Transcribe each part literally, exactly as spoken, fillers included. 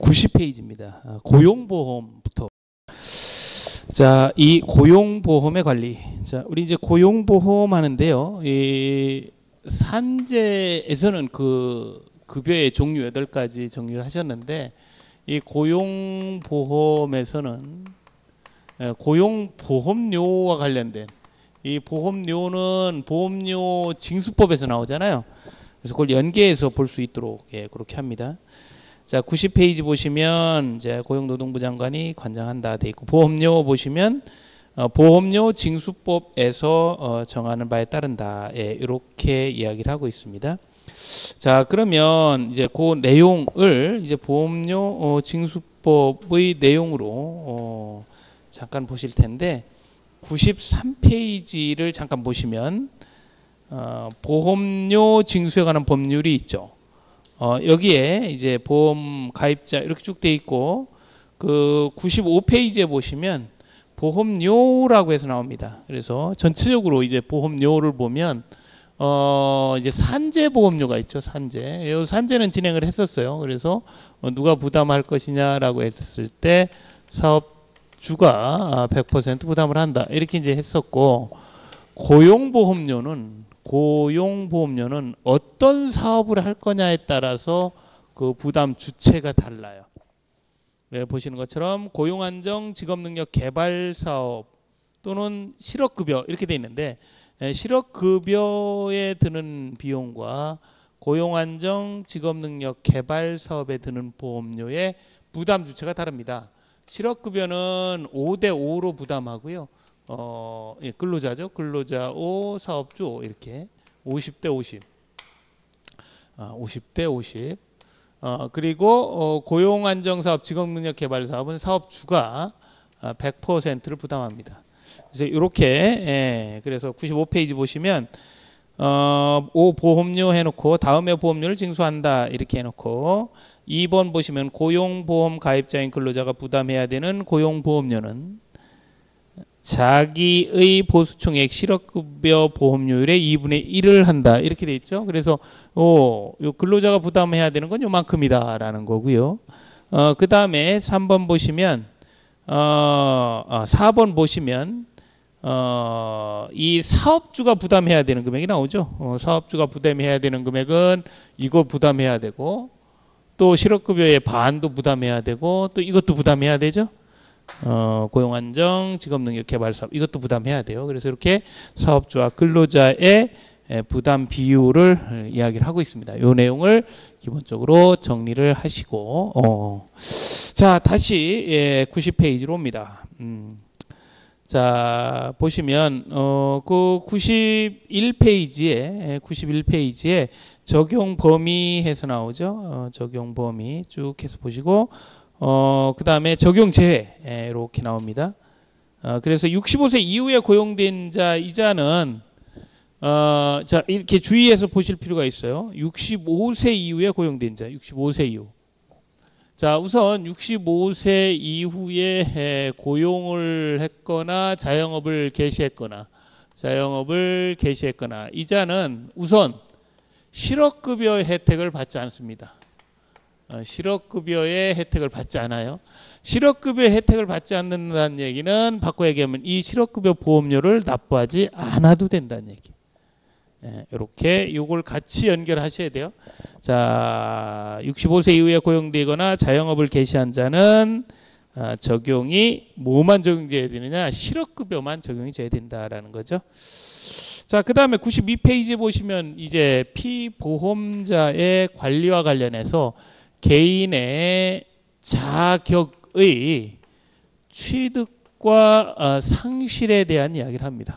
구십 페이지입니다. 고용보험부터. 자, 이 고용보험의 관리. 자, 우리 이제 고용보험 하는데요. 이 산재에서는 그 급여의 종류 여덟 가지 정리를 하셨는데, 이 고용보험에서는 고용보험료와 관련된 이 보험료는 보험료 징수법에서 나오잖아요. 그래서 그걸 연계해서 볼 수 있도록 예, 그렇게 합니다. 자, 구십 페이지 보시면 이제 고용노동부 장관이 관장한다 돼 있고, 보험료 보시면 어, 보험료 징수법에서 어, 정하는 바에 따른다. 예, 이렇게 이야기를 하고 있습니다. 자, 그러면 이제 그 내용을 이제 보험료 어, 징수법의 내용으로 어, 잠깐 보실 텐데, 구십삼 페이지를 잠깐 보시면 어, 보험료 징수에 관한 법률이 있죠. 어, 여기에 이제 보험 가입자 이렇게 쭉 돼 있고, 그 구십오 페이지에 보시면 보험료라고 해서 나옵니다. 그래서 전체적으로 이제 보험료를 보면 어 이제 산재 보험료가 있죠. 산재. 이 산재는 진행을 했었어요. 그래서 어, 누가 부담할 것이냐라고 했을 때 사업주가 백 퍼센트 부담을 한다. 이렇게 이제 했었고, 고용보험료는 고용보험료는 어떤 사업을 할 거냐에 따라서 그 부담 주체가 달라요. 네, 보시는 것처럼 고용안정 직업능력 개발 사업 또는 실업급여 이렇게 돼 있는데, 실업급여에 드는 비용과 고용안정 직업능력 개발 사업에 드는 보험료의 부담 주체가 다릅니다. 실업급여는 오 대 오로 부담하고요. 어, 예, 근로자죠. 근로자 오, 사업주 오, 이렇게 오십 대 오십. 아, 오십 대 오십. 어, 그리고 어, 고용안정사업 직업능력개발사업은 사업주가 아, 백 퍼센트를 부담합니다. 그래서 이렇게 예, 그래서 구십오 페이지 보시면 어, 오 보험료 해놓고 다음에 보험료를 징수한다 이렇게 해놓고, 이 번 보시면 고용보험 가입자인 근로자가 부담해야 되는 고용보험료는 자기의 보수총액 실업급여 보험료율의 이분의 일을 한다 이렇게 돼 있죠. 그래서 오, 요 근로자가 부담해야 되는 건 요만큼이다 라는 거고요. 어, 그 다음에 삼 번 보시면 어, 어, 사 번 보시면 어, 이 사업주가 부담해야 되는 금액이 나오죠. 어, 사업주가 부담해야 되는 금액은 이거 부담해야 되고, 또 실업급여의 반도 부담해야 되고, 또 이것도 부담해야 되죠. 어, 고용안정 직업능력 개발 사업 이것도 부담해야 돼요. 그래서 이렇게 사업주와 근로자의 부담 비율을 이야기를 하고 있습니다. 이 내용을 기본적으로 정리를 하시고, 어. 자, 다시 예, 구십 페이지로 옵니다. 음. 자, 보시면 어, 그 구십일 페이지에 구십일 페이지에 적용 범위 해서 나오죠. 어, 적용 범위 쭉 해서 보시고, 어, 그 다음에 적용 제외 예, 이렇게 나옵니다. 어, 그래서 육십오 세 이후에 고용된 자 이자는 어, 자, 이렇게 주의해서 보실 필요가 있어요. 육십오 세 이후에 고용된 자, 육십오 세 이후. 자, 우선 육십오 세 이후에 에, 고용을 했거나 자영업을 개시했거나 자영업을 개시했거나 이자는 우선 실업급여 혜택을 받지 않습니다. 어, 실업급여의 혜택을 받지 않아요. 실업급여 혜택을 받지 않는다는 얘기는 바꿔 얘기하면 이 실업급여 보험료를 납부하지 않아도 된다는 얘기. 예, 이렇게 이걸 같이 연결하셔야 돼요. 자, 육십오 세 이후에 고용되거나 자영업을 개시한 자는 아, 적용이 뭐만 적용돼야 되느냐? 실업급여만 적용이 돼야 된다라는 거죠. 자, 그 다음에 구십이 페이지 보시면 이제 피보험자의 관리와 관련해서 개인의 자격의 취득과 어, 상실에 대한 이야기를 합니다.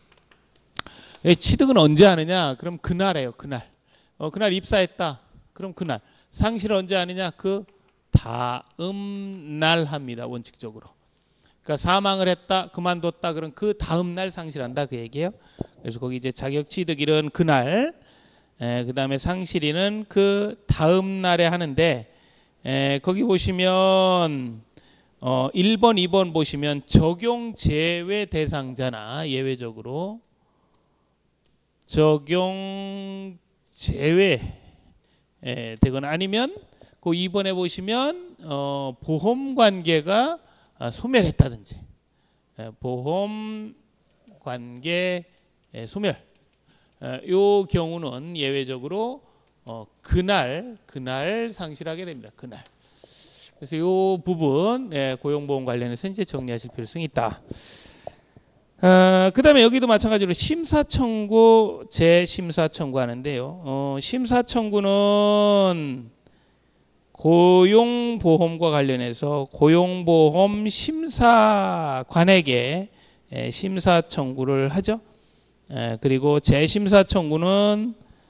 취득은 언제 하느냐? 그럼 그날이에요. 그날. 어, 그날 입사했다. 그럼 그날. 상실을 언제 하느냐? 그 다음 날 합니다. 원칙적으로. 그러니까 사망을 했다. 그만뒀다. 그럼 그 다음 날 상실한다. 그 얘기예요. 그래서 거기 이제 자격 취득일은 그날. 에, 그다음에 상실일은 그 다음 날에 하는데, 에, 거기 보시면 어, 일 번, 이 번 보시면 적용 제외 대상자나 예외적으로 적용 제외 되거나 아니면 그 이 번에 보시면 어, 보험 관계가 아, 소멸했다든지 에, 보험 관계 에, 소멸 에, 요 경우는 예외적으로 어, 그날 그날 상실하게 됩니다. 그날. 그래서 요 부분 예, 고용보험 관련해서 이제 정리하실 필요성이 있다. 어, 그 다음에 여기도 마찬가지로 심사청구, 재심사청구 하는데요. 어, 심사청구는 고용보험과 관련해서 고용보험 심사관에게 에, 심사청구를 하죠. 에, 그리고 재심사청구는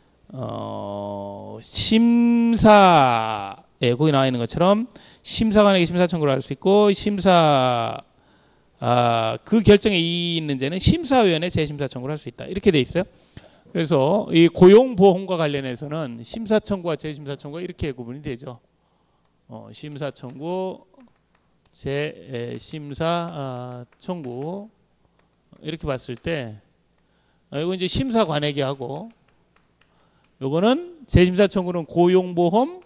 어, 심사, 예, 거기 나와 있는 것처럼 심사관에게 심사청구를 할 수 있고, 심사, 아, 그 결정에 이의 있는 죄는 심사위원회 재심사 청구를 할 수 있다. 이렇게 돼 있어요. 그래서 이 고용보험과 관련해서는 심사 청구와 재심사 청구가 이렇게 구분이 되죠. 어, 심사 청구, 재심사 아, 청구 이렇게 봤을 때 어, 이거 이제 심사관에게 하고, 요거는 재심사 청구는 고용보험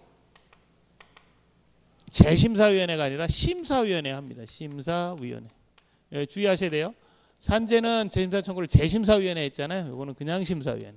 재심사위원회가 아니라 심사위원회 합니다. 심사위원회. 예, 주의하셔야 돼요. 산재는 재심사 청구를 재심사위원회 했잖아요. 이거는 그냥 심사위원회.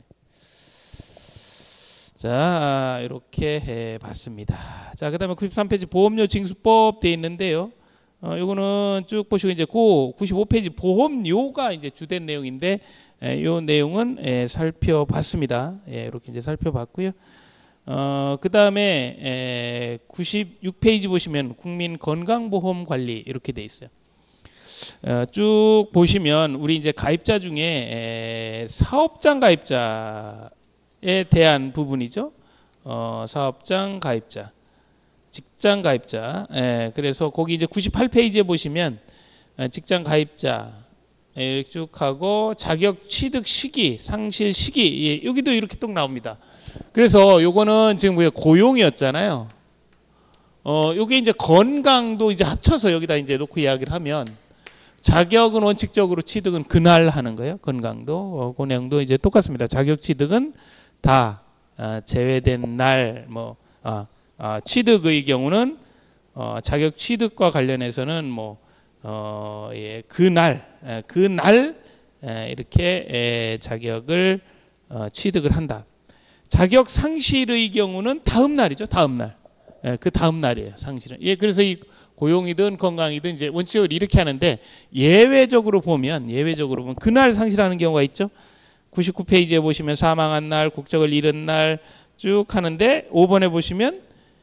자, 이렇게 해봤습니다. 자, 그다음에 구십삼 페이지 보험료 징수법 돼 있는데요. 어, 이거는 쭉 보시고 이제 그 구십오 페이지 보험료가 이제 주된 내용인데, 이 내용은 예, 살펴봤습니다. 예, 이렇게 이제 살펴봤고요. 어, 그 다음에 구십육 페이지 보시면 국민건강보험관리 이렇게 돼 있어요. 어, 쭉 보시면 우리 이제 가입자 중에 에, 사업장 가입자에 대한 부분이죠. 어, 사업장 가입자, 직장 가입자. 에, 그래서 거기 이제 구십팔 페이지에 보시면 에, 직장 가입자 이렇게 쭉 하고 자격 취득 시기, 상실 시기, 예, 여기도 이렇게 뚝 나옵니다. 그래서 요거는 지금 고용이었잖아요. 어, 요게 이제 건강도 이제 합쳐서 여기다 이제 놓고 이야기를 하면, 자격은 원칙적으로 취득은 그날 하는 거예요. 건강도, 어, 그 내용도 이제 똑같습니다. 자격 취득은 다 아, 제외된 날, 뭐, 아, 아, 취득의 경우는 어, 자격 취득과 관련해서는 뭐, 어, 예, 그날, 에, 그날 에, 이렇게 에, 자격을 어, 취득을 한다. 자격 상실의 경우는 다음 날이죠. 다음 날. 예, 그 다음 날이에요. 상실은. 예, 그래서 이 고용이든 건강이든 이제 원칙적으로 이렇게 하는데, 예외적으로 보면 예외적으로 보면 그날 상실하는 경우가 있죠. 구십구 페이지에 보시면 사망한 날, 국적을 잃은 날 쭉 하는데, 오 번에 보시면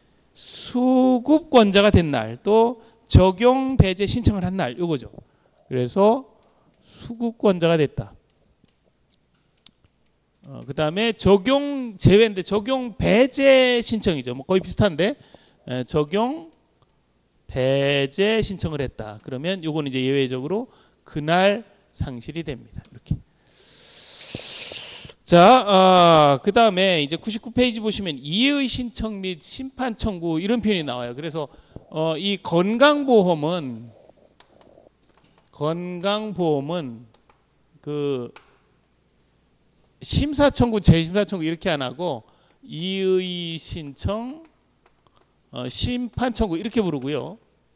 수급권자가 된 날, 또 적용 배제 신청을 한 날, 요거죠. 그래서 수급권자가 됐다. 어, 그 다음에 적용 제외인데 적용 배제 신청이죠. 뭐 거의 비슷한데, 에, 적용 배제 신청을 했다. 그러면 요건 이제 예외적으로 그날 상실이 됩니다. 이렇게. 자, 어, 그 다음에 이제 구십구 페이지 보시면 이의 신청 및 심판 청구 이런 표현이 나와요. 그래서 어, 이 건강보험은 건강보험은 그 심사 청구, 재심사 청구 이렇게 안 하고 이의 신청, 어, 심판 청구 이렇게 부르고요.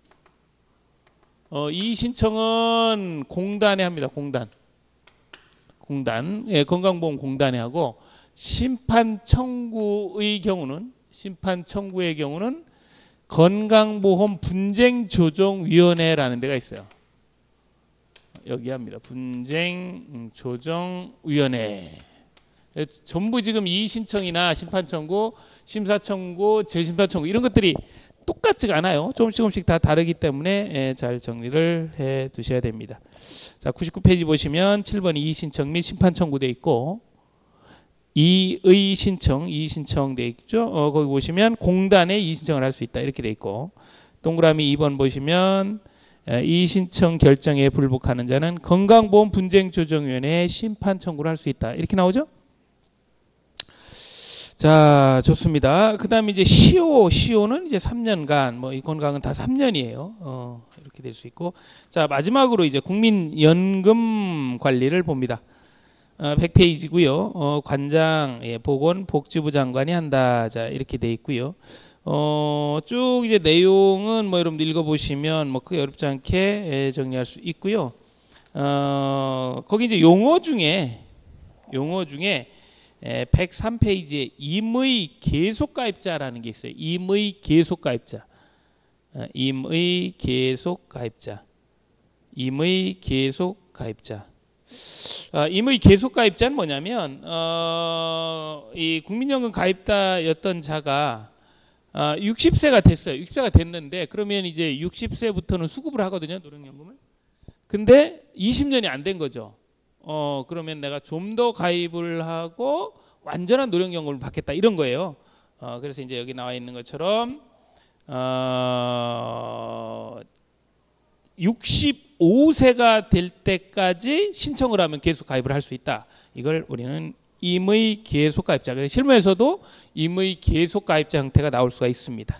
어, 이 신청은 공단에 합니다. 공단. 공단, 예, 건강보험 공단에 하고, 심판 청구의 경우는 심판 청구의 경우는 건강보험 분쟁조정위원회라는 데가 있어요. 여기 합니다. 분쟁조정위원회. 전부 지금 이의 신청이나 심판 청구, 심사 청구, 재심사 청구 이런 것들이 똑같지가 않아요. 조금씩 조금씩 다 다르기 때문에 잘 정리를 해 두셔야 됩니다. 자, 구십구 페이지 보시면 칠 번 이의 신청 및 심판 청구돼 있고, 이의 신청, 이의 신청 돼 있죠. 어, 거기 보시면 공단에 이의 신청을 할 수 있다 이렇게 돼 있고, 동그라미 이 번 보시면 이의 신청 결정에 불복하는 자는 건강보험 분쟁조정위원회에 심판 청구를 할 수 있다 이렇게 나오죠. 자, 좋습니다. 그 다음에 이제 시오, 시오는 이제 삼 년간, 뭐 이 건강은 다 삼 년이에요. 어, 이렇게 될 수 있고. 자, 마지막으로 이제 국민연금 관리를 봅니다. 어, 백 페이지고요. 어, 관장, 예, 보건복지부 장관이 한다. 자, 이렇게 돼 있고요. 어, 쭉 이제 내용은 뭐 여러분들 읽어보시면 뭐 크게 어렵지 않게 정리할 수 있고요. 어, 거기 이제 용어 중에 용어 중에 백삼 페이지에 임의 계속가입자라는 게 있어요. 임의 계속가입자. 임의 계속가입자. 임의 계속가입자. 아, 임의 계속가입자는 뭐냐면 어, 이 국민연금 가입자였던 자가 아, 육십 세가 됐어요. 육십 세가 됐는데 그러면 이제 육십 세부터는 수급을 하거든요. 노령연금을. 근데 이십 년이 안 된 거죠. 어, 그러면 내가 좀 더 가입을 하고 완전한 노령연금을 받겠다 이런 거예요. 어, 그래서 이제 여기 나와 있는 것처럼 어, 육십오 세가 될 때까지 신청을 하면 계속 가입을 할 수 있다. 이걸 우리는 임의 계속가입자. 그래서 실무에서도 임의 계속가입자 형태가 나올 수가 있습니다.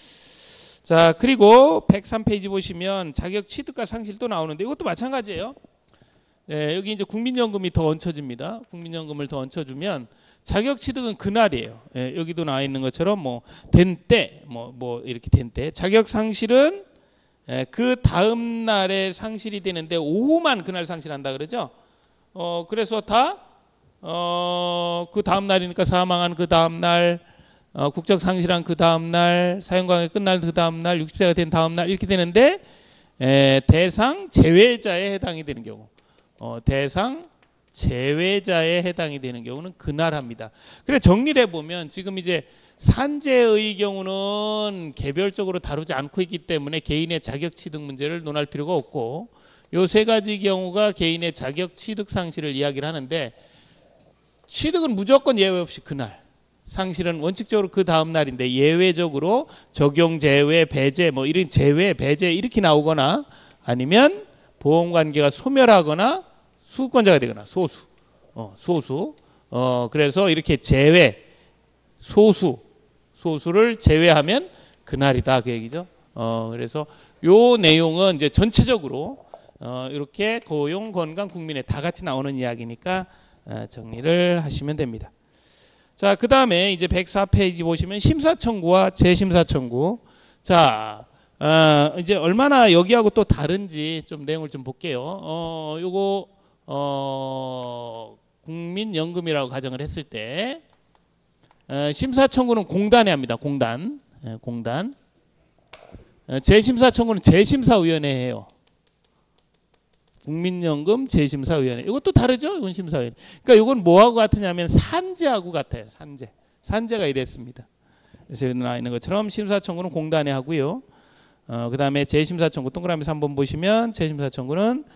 자, 그리고 백삼 페이지 보시면 자격 취득과 상실도 나오는데 이것도 마찬가지예요. 네, 여기 이제 국민연금이 더 얹혀집니다. 국민연금을 더 얹혀주면 자격 취득은 그날이에요. 네, 여기도 나와 있는 것처럼 뭐 된 때, 뭐, 뭐 이렇게 된 때. 자격 상실은 예, 그 다음 날에 상실이 되는데 오후만 그날 상실한다 그러죠. 어, 그래서 다 어, 그 다음 날이니까 사망한 그 다음 날, 어, 국적 상실한 그 다음 날, 사용관계 끝날 그 다음 날, 육십 세가 된 다음 날 이렇게 되는데 에, 대상 제외자에 해당이 되는 경우, 어, 대상 제외자에 해당이 되는 경우는 그날 합니다. 그래 정리를 해보면 지금 이제 산재의 경우는 개별적으로 다루지 않고 있기 때문에 개인의 자격 취득 문제를 논할 필요가 없고 요 세 가지 경우가 개인의 자격 취득 상실을 이야기를 하는데 취득은 무조건 예외 없이 그날, 상실은 원칙적으로 그 다음 날인데 예외적으로 적용, 제외, 배제 뭐 이런 제외, 배제 이렇게 나오거나 아니면 보험관계가 소멸하거나 수급권자가 되거나 소수, 어, 소수, 어, 그래서 이렇게 제외, 소수, 소수를 제외하면 그날이다 그 얘기죠. 어, 그래서 요 내용은 이제 전체적으로 어, 이렇게 고용, 건강, 국민에 다 같이 나오는 이야기니까 어, 정리를 하시면 됩니다. 자, 그 다음에 이제 백사 페이지 보시면 심사청구와 재심사청구. 자, 어, 이제 얼마나 여기하고 또 다른지 좀 내용을 좀 볼게요. 어, 요거 어, 국민연금이라고 가정을 했을 때 어, 심사청구는 공단에 합니다. 공단, 예, 공단. 어, 재심사청구는 재심사위원회에 해요. 국민연금 재심사위원회. 이것도 다르죠? 이건 심사위원회. 그러니까 이건 뭐하고 같으냐면 산재하고 같아요. 산재. 산재가 이랬습니다. 그래서 여기 나와 있는 것처럼 심사청구는 공단에 하고요. 어, 그 다음에 재심사청구 동그라미 삼 번 보시면 재심사청구는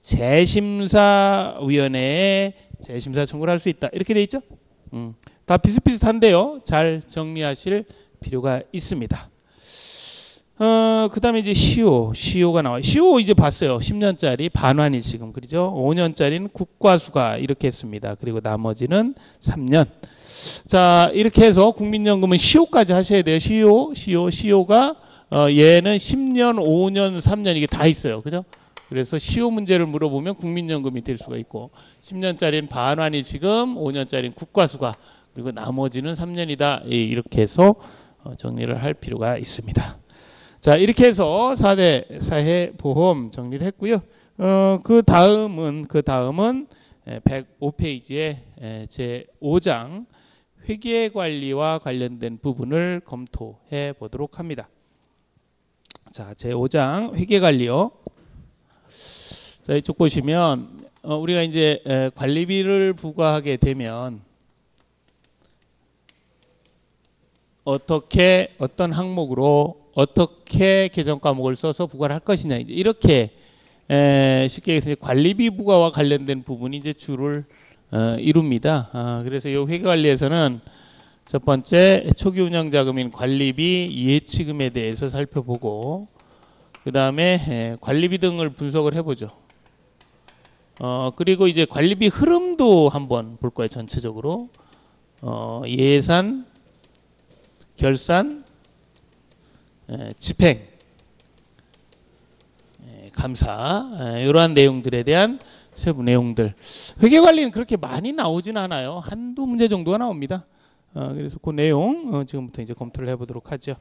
재심사위원회에 재심사청구를 할 수 있다. 이렇게 돼 있죠? 음, 다 비슷비슷한데요. 잘 정리하실 필요가 있습니다. 어, 그 다음에 이제 시효, 시효가 나와요. 시효 이제 봤어요. 십 년짜리 반환이 지금, 그렇죠? 오 년짜리는 국과수가 이렇게 했습니다. 그리고 나머지는 삼 년. 자, 이렇게 해서 국민연금은 시효까지 하셔야 돼요. 시효, 시효, 시효가, 어, 얘는 십 년, 오 년, 삼 년 이게 다 있어요. 그죠? 그래서 시효 문제를 물어보면 국민연금이 될 수가 있고, 십 년짜리는 반환이 지금, 오 년짜리는 국과수가, 그리고 나머지는 삼 년이다. 이렇게 해서 정리를 할 필요가 있습니다. 자, 이렇게 해서 사 대 사회보험 정리를 했고요. 어, 그 다음은, 그 다음은 백오 페이지에 제오 장 회계관리와 관련된 부분을 검토해 보도록 합니다. 자, 제오 장 회계관리요. 자, 이쪽 보시면 어, 우리가 이제 에, 관리비를 부과하게 되면 어떻게 어떤 항목으로 어떻게 계정 과목을 써서 부과를 할 것이냐 이제 이렇게 에, 쉽게 얘기해서 관리비 부과와 관련된 부분이 이제 주를 어, 이룹니다. 아, 그래서 이 회계관리에서는 첫 번째 초기 운영 자금인 관리비 예치금에 대해서 살펴보고 그 다음에 관리비 등을 분석을 해보죠. 어, 그리고 이제 관리비 흐름도 한번 볼 거예요. 전체적으로 어, 예산, 결산, 에, 집행, 에, 감사 에, 이러한 내용들에 대한 세부 내용들. 회계관리는 그렇게 많이 나오진 않아요. 한두 문제 정도가 나옵니다. 어, 그래서 그 내용 어, 지금부터 이제 검토를 해보도록 하죠.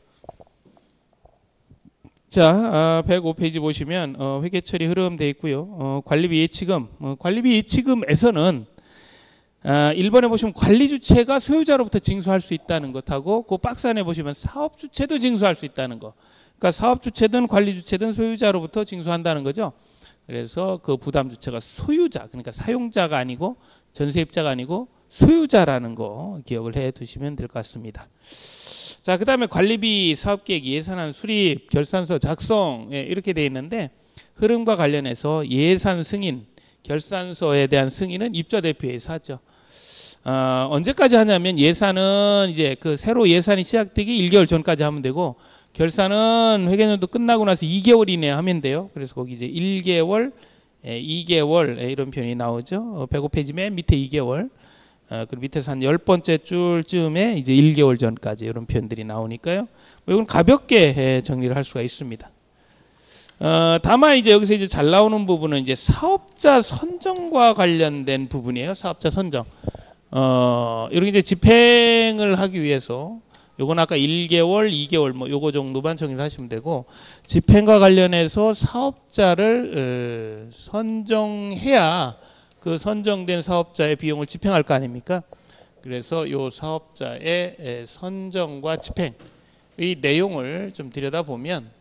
자, 어, 백오 페이지 보시면 어, 회계 처리 흐름 돼 있고요. 어, 관리비 예치금, 어, 관리비 예치금에서는 아, 일 번에 보시면 관리 주체가 소유자로부터 징수할 수 있다는 것하고 그 박스 안에 보시면 사업 주체도 징수할 수 있다는 거. 그러니까 사업 주체든 관리 주체든 소유자로부터 징수한다는 거죠. 그래서 그 부담 주체가 소유자, 그러니까 사용자가 아니고 전세입자가 아니고 소유자라는 거 기억을 해 두시면 될 것 같습니다. 자, 그다음에 관리비 사업계획 예산안 수립 결산서 작성, 예, 이렇게 돼 있는데 흐름과 관련해서 예산 승인 결산서에 대한 승인은 입주자 대표에서 하죠. 어, 언제까지 하냐면 예산은 이제 그 새로 예산이 시작되기 일 개월 전까지 하면 되고 결산은 회계연도 끝나고 나서 이 개월 이내에 하면 돼요. 그래서 거기 이제 일 개월, 예, 이 개월, 예, 이런 표현이 나오죠. 어, 백오 페이지 맨 밑에 이 개월. 어, 그리고 밑에서 한 열 번째 줄쯤에 이제 일 개월 전까지 이런 표현들이 나오니까요. 뭐 이건 가볍게 예, 정리를 할 수가 있습니다. 어, 다만 이제 여기서 이제 잘 나오는 부분은 이제 사업자 선정과 관련된 부분이에요. 사업자 선정. 어, 이렇게 이제 집행을 하기 위해서 요건 아까 일 개월, 이 개월 뭐 요거 정도만 정리를 하시면 되고 집행과 관련해서 사업자를 어, 선정해야 그 선정된 사업자의 비용을 집행할 거 아닙니까? 그래서 요 사업자의 에, 선정과 집행의 내용을 좀 들여다보면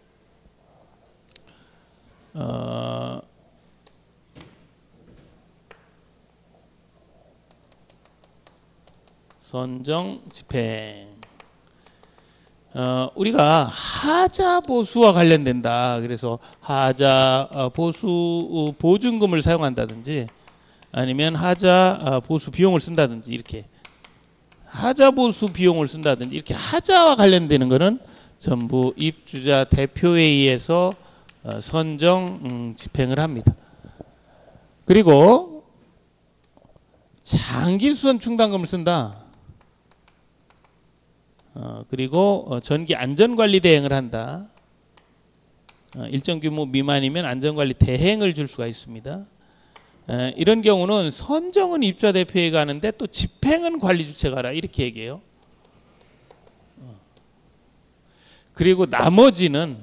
어, 선정 집행 어, 우리가 하자 보수와 관련된다. 그래서 하자 어, 보수 어, 보증금을 사용한다든지 아니면 하자 어, 보수 비용을 쓴다든지 이렇게 하자 보수 비용을 쓴다든지 이렇게 하자와 관련되는 거는 전부 입주자 대표회의에서 어, 선정 음, 집행을 합니다. 그리고 장기수선 충당금을 쓴다. 어, 그리고 어, 전기 안전관리 대행을 한다. 어, 일정 규모 미만이면 안전관리 대행을 줄 수가 있습니다. 에, 이런 경우는 선정은 입주자 대표회의가 하는데 또 집행은 관리 주체가 하라 이렇게 얘기해요. 어. 그리고 나머지는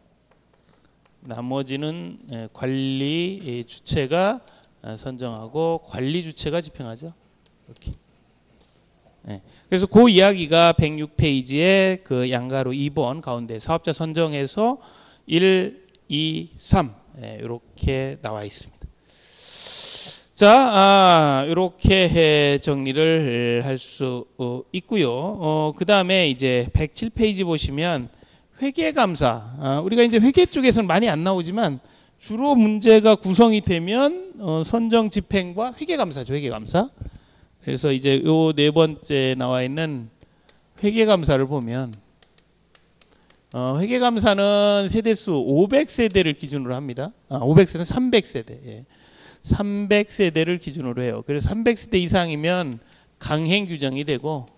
나머지는 에, 관리 주체가 선정하고 관리 주체가 집행하죠. 이렇게. 네. 그래서 그 이야기가 백육 페이지에 그 양가로 이 번 가운데 사업자 선정에서 일, 이, 삼 네, 이렇게 나와 있습니다. 자, 아, 이렇게 정리를 할 수 있고요. 어, 그 다음에 이제 백칠 페이지 보시면 회계감사. 아, 우리가 이제 회계 쪽에서는 많이 안 나오지만 주로 문제가 구성이 되면 어, 선정 집행과 회계감사죠. 회계감사. 그래서 이제 요 네 번째 나와 있는 회계감사를 보면 어, 회계감사는 세대수 오백 세대를 기준으로 합니다. 아, 오백 세대는 삼백 세대. 예. 삼백 세대를 기준으로 해요. 그래서 삼백 세대 이상이면 강행 규정이 되고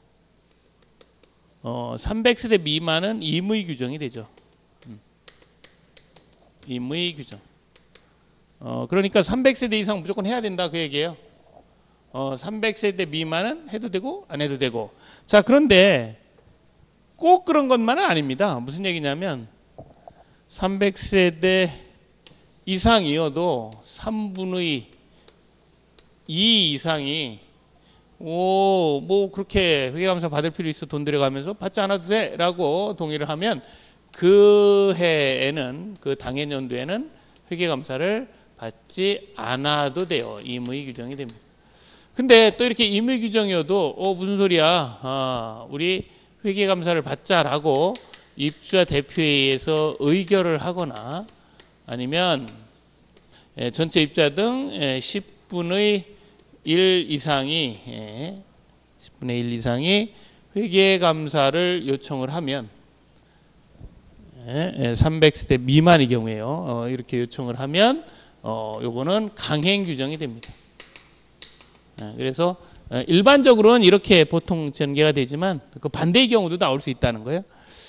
어, 삼백 세대 미만은 임의 규정이 되죠. 음. 임의 규정. 어, 그러니까 삼백 세대 이상 무조건 해야 된다 그 얘기예요. 어, 삼백 세대 미만은 해도 되고 안 해도 되고. 자, 그런데 꼭 그런 것만은 아닙니다. 무슨 얘기냐면 삼백 세대 이상이어도 삼분의 이 이상이 오, 뭐 그렇게 회계감사 받을 필요 있어 돈 들여가면서 받지 않아도 돼 라고 동의를 하면 그 해에는 그 당해 연도에는 회계감사를 받지 않아도 돼요. 임의 규정이 됩니다. 근데 또 이렇게 임의 규정이어도 어 무슨 소리야? 아, 우리 회계감사를 받자라고 입주자 대표회의에서 의결을 하거나 아니면 예, 전체 입주자 등 예, 십분의 일 이상이 예, 십분의 일 이상이 회계감사를 요청을 하면 예, 예, 삼백 세대 미만의 경우에요. 어, 이렇게 요청을 하면 어, 요거는 강행 규정이 됩니다. 그래서 일반적으로는 이렇게 보통 전개가 되지만 그 반대의 경우도 나올 수 있다는 거예요.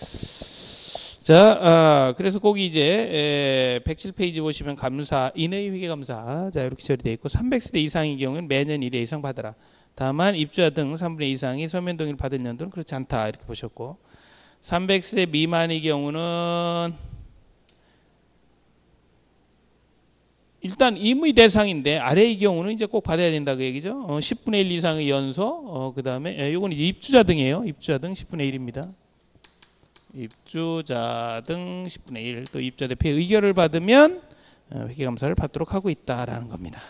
자, 아, 그래서 거기 이제 백칠 페이지 보시면 감사, 인의 회계감사 자 이렇게 처리되어 있고 삼백 세대 이상의 경우는 매년 일 회 이상 받아라. 다만 입주자 등 삼분의 이 이상이 서면 동의를 받을 연도는 그렇지 않다 이렇게 보셨고, 삼백 세대 미만의 경우는 일단 임의 대상인데 아래의 경우는 이제 꼭 받아야 된다 그 얘기죠. 어, 십분의 일 이상의 연소, 어, 그 다음에 예, 이건 이제 입주자 등이에요. 입주자 등 십분의 일입니다. 입주자 등 십분의 일, 또 입주자 대표의 의결을 받으면 어, 회계감사를 받도록 하고 있다라는 겁니다.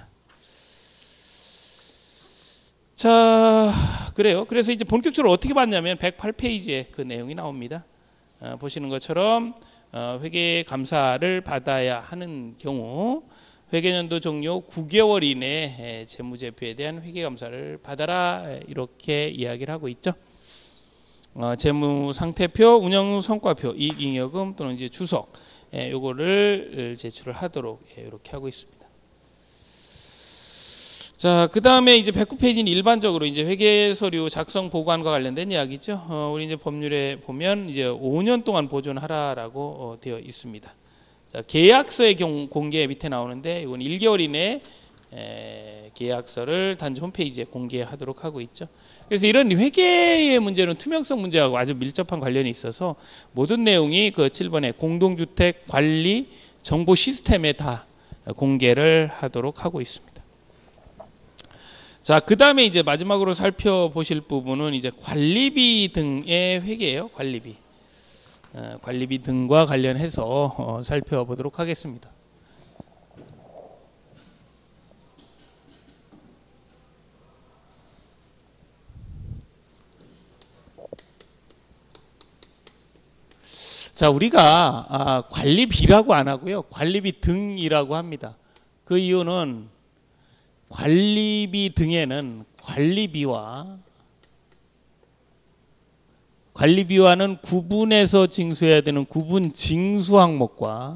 자, 그래요. 그래서 이제 본격적으로 어떻게 받냐면 백팔 페이지에 그 내용이 나옵니다. 어, 보시는 것처럼 어, 회계감사를 받아야 하는 경우 회계년도 종료 구 개월 이내 재무제표에 대한 회계감사를 받아라 이렇게 이야기를 하고 있죠. 어, 재무상태표, 운영성과표, 이익잉여금 또는 이제 주석 예, 요거를 제출을 하도록 예, 이렇게 하고 있습니다. 자, 그 다음에 이제 백구 페이지는 일반적으로 이제 회계서류 작성 보관과 관련된 이야기죠. 어, 우리 이제 법률에 보면 이제 오 년 동안 보존하라라고 어, 되어 있습니다. 자, 계약서의 경, 공개 밑에 나오는데 이건 일 개월 이내 에, 계약서를 단지 홈페이지에 공개하도록 하고 있죠. 그래서 이런 회계의 문제는 투명성 문제하고 아주 밀접한 관련이 있어서 모든 내용이 그 칠 번의 공동주택 관리 정보 시스템에 다 공개를 하도록 하고 있습니다. 자, 그 다음에 이제 마지막으로 살펴보실 부분은 이제 관리비 등의 회계예요. 관리비. 어, 관리비 등과 관련해서 어, 살펴보도록 하겠습니다. 자, 우리가 아, 관리비라고 안 하고요. 관리비 등이라고 합니다. 그 이유는 관리비 등에는 관리비와 관리비와는 구분해서 징수해야 되는 구분 징수 항목과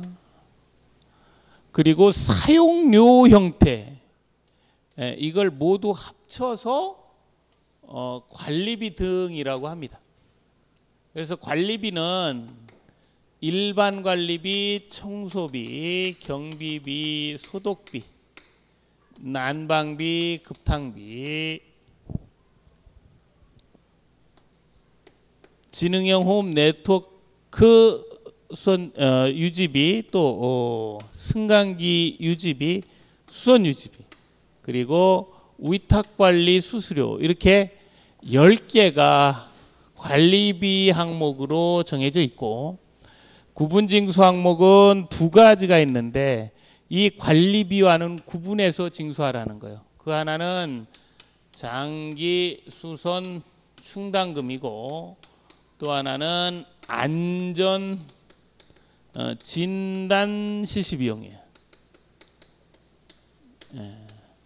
그리고 사용료 형태 예, 이걸 모두 합쳐서 어, 관리비 등이라고 합니다. 그래서 관리비는 일반 관리비, 청소비, 경비비, 소독비, 난방비, 급탕비, 지능형 홈 네트워크 수선 어, 유지비, 또 어, 승강기 유지비, 수선 유지비, 그리고 위탁관리 수수료 이렇게 열 개가 관리비 항목으로 정해져 있고, 구분징수 항목은 두 가지가 있는데 이 관리비와는 구분해서 징수하라는 거예요. 그 하나는 장기 수선 충당금이고 또 하나는 안전 어, 진단 실시 비용이에요. 예.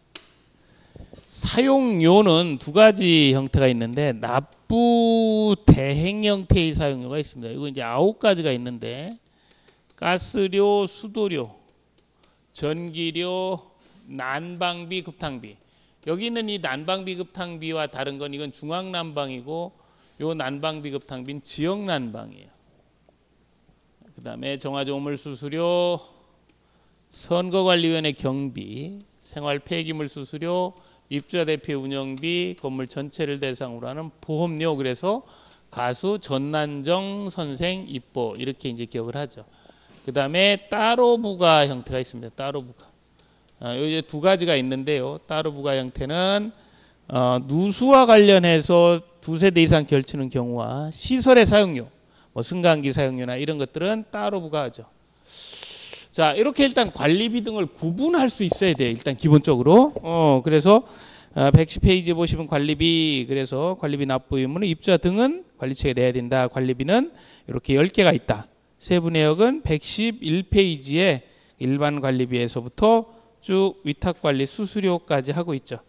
사용료는 두 가지 형태가 있는데 납부 대행 형태의 사용료가 있습니다. 이거 이제 아홉 가지가 있는데 가스료, 수도료, 전기료, 난방비, 급탕비. 여기 있는 이 난방비, 급탕비와 다른 건 이건 중앙난방이고 요 난방비, 급탕비는 지역난방이에요. 그 다음에 정화조물 수수료, 선거관리위원회 경비, 생활폐기물 수수료, 입주자 대표 운영비, 건물 전체를 대상으로 하는 보험료. 그래서 가수, 전난정, 선생, 입보 이렇게 이제 기억을 하죠. 그 다음에 따로 부가 형태가 있습니다. 따로 부가. 아, 이제 두 가지가 있는데요. 따로 부가 형태는 어, 누수와 관련해서 두 세대 이상 결치는 경우와 시설의 사용료, 뭐 승강기 사용료나 이런 것들은 따로 부과하죠. 자, 이렇게 일단 관리비 등을 구분할 수 있어야 돼요. 일단 기본적으로. 어, 그래서 어, 백십 페이지에 보시면 관리비, 그래서 관리비 납부 의무는 입주자 등은 관리처에 내야 된다. 관리비는 이렇게 열 개가 있다. 세부 내역은 백십일 페이지에 일반 관리비에서부터 쭉 위탁관리 수수료까지 하고 있죠.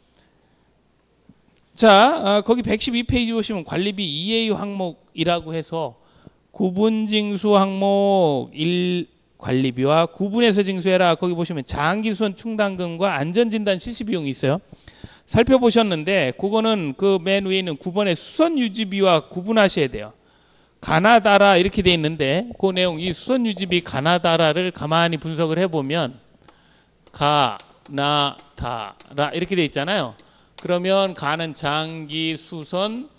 자, 어, 거기 백십이 페이지 보시면 관리비 이 에이 항목이라고 해서 구분징수 항목 일 관리비와 구분해서 징수해라. 거기 보시면 장기수선 충당금과 안전진단 실시비용이 있어요. 살펴보셨는데 그거는 그 맨 위에 있는 구 번의 수선유지비와 구분하셔야 돼요. 가나다라 이렇게 돼 있는데 그 내용, 이 수선유지비 가나다라를 가만히 분석을 해보면 가나다라 이렇게 돼 있잖아요. 그러면 가는 장기 수선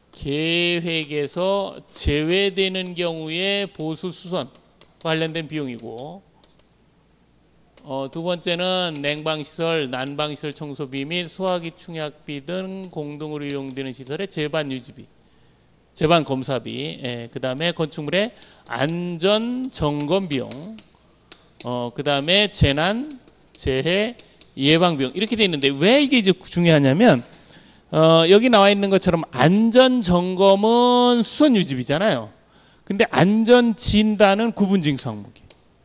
계획에서 제외되는 경우에 보수 수선 관련된 비용이고, 어, 두 번째는 냉방시설, 난방시설 청소비 및 소화기 충약비 등 공동으로 이용되는 시설의 재반 유지비, 재반 검사비, 예, 그 다음에 건축물의 안전 점검 비용, 어, 그 다음에 재난, 재해 예방 비용 이렇게 돼 있는데 왜 이게 이제 중요하냐면 어, 여기 나와 있는 것처럼 안전 점검은 수선 유지비잖아요. 근데 안전 진단은 구분 징수 항목이에요.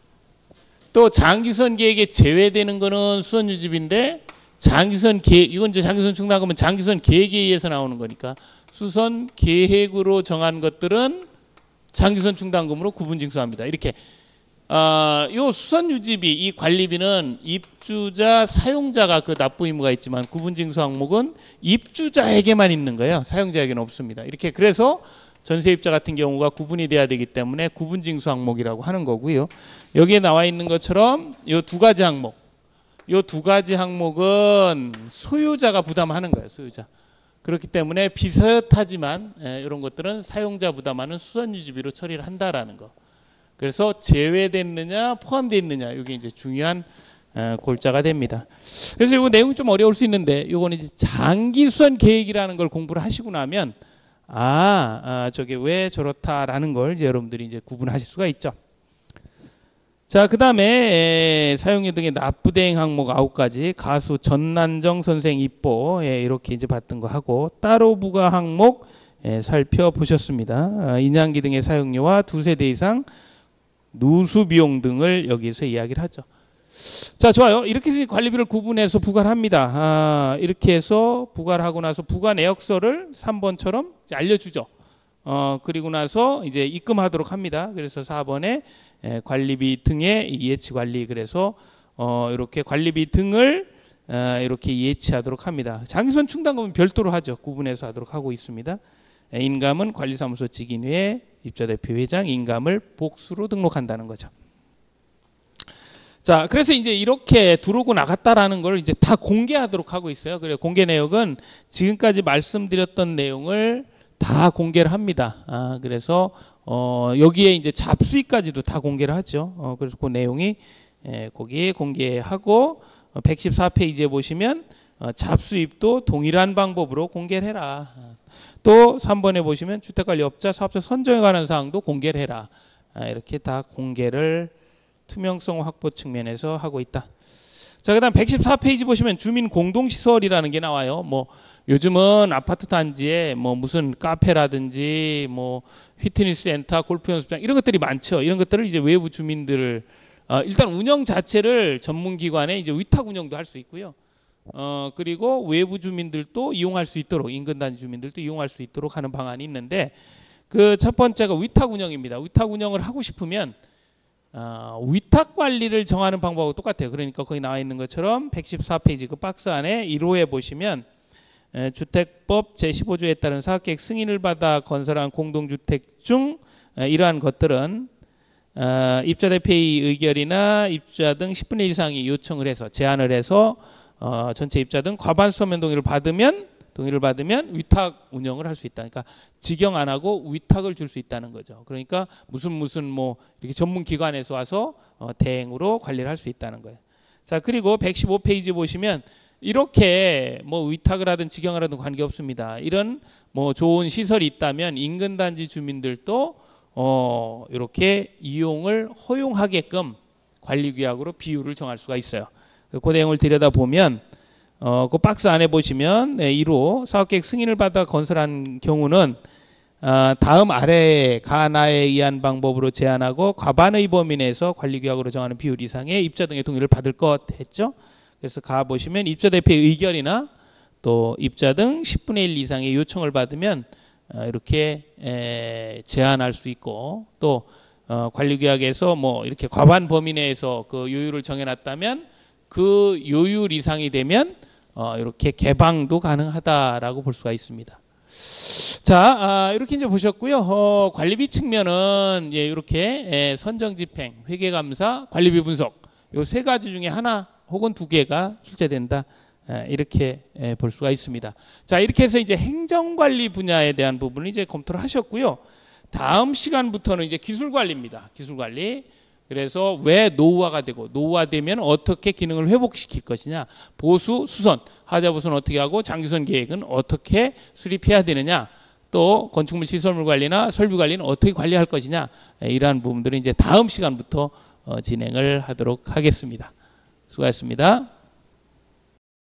또 장기수선 계획에 제외되는 거는 수선 유지비인데 장기수선 계획, 이건 이제 장기수선 충당금은 장기수선 계획에 의해서 나오는 거니까 수선 계획으로 정한 것들은 장기수선 충당금으로 구분 징수합니다. 이렇게 어, 요 수선 유지비, 이 관리비는 입주자, 사용자가 그 납부 의무가 있지만 구분 징수 항목은 입주자에게만 있는 거예요. 사용자에게는 없습니다. 이렇게 그래서 전세입자 같은 경우가 구분이 돼야 되기 때문에 구분 징수 항목이라고 하는 거고요. 여기에 나와 있는 것처럼 요 두 가지 항목, 요 두 가지 항목은 소유자가 부담하는 거예요. 소유자. 그렇기 때문에 비슷하지만 예, 이런 것들은 사용자 부담하는 수선 유지비로 처리를 한다라는 거. 그래서 제외됐느냐 포함되어 있느냐 이게 이제 중요한 어, 골자가 됩니다. 그래서 이거 내용이 좀 어려울 수 있는데 이거는 이제 장기 수선 계획이라는 걸 공부를 하시고 나면 아, 아 저게 왜 저렇다라는 걸 이제 여러분들이 이제 구분하실 수가 있죠. 자, 그 다음에 사용료 등의 납부 대행 항목 아홉 가지, 가수 전난정 선생 입보 예, 이렇게 이제 봤던 거 하고 따로 부과 항목 예, 살펴보셨습니다. 아, 인양기 등의 사용료와 두 세대 이상 누수 비용 등을 여기서 이야기를 하죠. 자, 좋아요. 이렇게 해서 관리비를 구분해서 부과를 합니다. 아, 이렇게 해서 부과를 하고 나서 부과 내역서를 삼 번처럼 이제 알려주죠. 어, 그리고 나서 이제 입금하도록 합니다. 그래서 사 번에 에, 관리비 등의 예치 관리, 그래서 어, 이렇게 관리비 등을 어, 이렇게 예치하도록 합니다. 장기수선 충당금은 별도로 하죠. 구분해서 하도록 하고 있습니다. 에, 인감은 관리사무소 직인 외에 입주대표 회장 인감을 복수로 등록한다는 거죠. 자, 그래서 이제 이렇게 들어오고 나갔다라는 걸 이제 다 공개하도록 하고 있어요. 그래서 공개 내역은 지금까지 말씀드렸던 내용을 다 공개를 합니다. 아, 그래서 어, 여기에 이제 잡수입까지도 다 공개를 하죠. 어, 그래서 그 내용이 예, 거기에 공개하고 어, 백십사 페이지에 보시면 어, 잡수입도 동일한 방법으로 공개를 해라. 또 삼 번에 보시면 주택관리업자 사업자 선정에 관한 사항도 공개를 해라. 아, 이렇게 다 공개를 투명성 확보 측면에서 하고 있다. 자, 그다음 백십사 페이지 보시면 주민 공동시설이라는 게 나와요. 뭐 요즘은 아파트 단지에 뭐 무슨 카페라든지 뭐 피트니스 센터, 골프 연습장 이런 것들이 많죠. 이런 것들을 이제 외부 주민들을 어, 일단 운영 자체를 전문기관에 이제 위탁 운영도 할 수 있고요. 어, 그리고 외부 주민들도 이용할 수 있도록, 인근 단지 주민들도 이용할 수 있도록 하는 방안이 있는데 그 첫 번째가 위탁 운영입니다. 위탁 운영을 하고 싶으면 어, 위탁 관리를 정하는 방법하고 똑같아요. 그러니까 거기 나와 있는 것처럼 백십사 페이지 그 박스 안에 일 호에 보시면 에, 주택법 제십오 조에 따른 사업계획 승인을 받아 건설한 공동주택 중 에, 이러한 것들은 어, 입주자 대표의 의결이나 입주자 등 십분의 일 이상이 요청을 해서 제안을 해서 어, 전체 입주자 등 과반 서면 동의를 받으면 동의를 받으면 위탁 운영을 할 수 있다. 그러니까 직영 안 하고 위탁을 줄 수 있다는 거죠. 그러니까 무슨 무슨 뭐 이렇게 전문 기관에서 와서 어, 대행으로 관리를 할 수 있다는 거예요. 자, 그리고 백십오 페이지 보시면 이렇게 뭐 위탁을 하든 직영을 하든 관계없습니다. 이런 뭐 좋은 시설이 있다면 인근 단지 주민들도 어, 이렇게 이용을 허용하게끔 관리규약으로 비율을 정할 수가 있어요. 그 내용을 들여다보면 어, 그 박스 안에 보시면 네, 일 호 사업계획 승인을 받아 건설한 경우는 어, 다음 아래 가나에 의한 방법으로 제한하고 과반의 범위 내에서 관리규약으로 정하는 비율 이상의 입주자 등의 동의를 받을 것 했죠. 그래서 가 보시면 입주자 대표의 의결이나 또 입주자 등 십분의 일 이상의 요청을 받으면 어, 이렇게 에, 제한할 수 있고 또 어, 관리규약에서 뭐 이렇게 과반 범위 내에서 그 요율을 정해놨다면 그 요율 이상이 되면 어, 이렇게 개방도 가능하다라고 볼 수가 있습니다. 자, 아, 이렇게 이제 보셨고요. 어, 관리비 측면은 예, 이렇게 예, 선정집행, 회계감사, 관리비 분석 요 세 가지 중에 하나 혹은 두 개가 출제된다. 이렇게 볼 수가 있습니다. 자, 이렇게 해서 이제 행정관리 분야에 대한 부분을 이제 검토를 하셨고요. 다음 시간부터는 이제 기술관리입니다. 기술관리. 그래서 왜 노후화가 되고 노후화되면 어떻게 기능을 회복시킬 것이냐, 보수, 수선, 하자 보수는 어떻게 하고 장기선 계획은 어떻게 수립해야 되느냐, 또 건축물 시설물 관리나 설비 관리는 어떻게 관리할 것이냐, 이러한 부분들은 이제 다음 시간부터 진행을 하도록 하겠습니다. 수고하셨습니다.